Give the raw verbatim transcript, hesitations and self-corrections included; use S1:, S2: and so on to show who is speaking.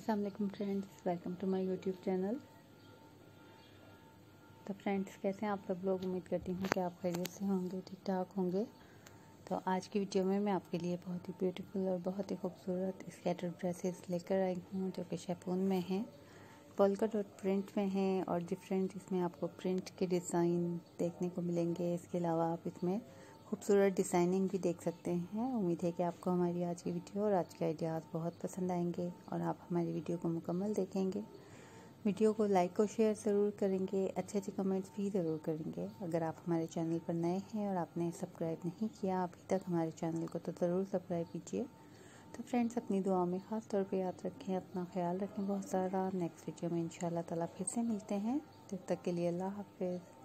S1: अस्सलाम वालेकुम friends, welcome to my YouTube channel. तो फ्रेंड्स, कैसे हैं आप सब लोग? उम्मीद करती हूँ कि आप खैरियत से होंगे, ठीक ठाक होंगे। तो आज की वीडियो में मैं आपके लिए बहुत ही ब्यूटीफुल और बहुत ही खूबसूरत स्कैटर ड्रेसेस लेकर आई हूँ, जो कि शिफॉन में हैं, पोल्का डॉट प्रिंट में हैं और डिफरेंट इसमें आपको प्रिंट के डिज़ाइन देखने को मिलेंगे। इसके अलावा आप इसमें खूबसूरत डिज़ाइनिंग भी देख सकते हैं। उम्मीद है कि आपको हमारी आज की वीडियो और आज के आइडियाज़ बहुत पसंद आएंगे और आप हमारी वीडियो को मुकम्मल देखेंगे। वीडियो को लाइक और शेयर ज़रूर करेंगे, अच्छे अच्छे कमेंट्स भी ज़रूर करेंगे। अगर आप हमारे चैनल पर नए हैं और आपने सब्सक्राइब नहीं किया अभी तक हमारे चैनल को, तो ज़रूर सब्सक्राइब कीजिए। तो फ्रेंड्स, अपनी दुआ में ख़ास तौर पे याद रखें, अपना ख्याल रखें बहुत सारा। नेक्स्ट वीडियो में इंशाल्लाह ताला फिर से मिलते हैं। तब तक के लिए अल्लाह हाफ़िज़।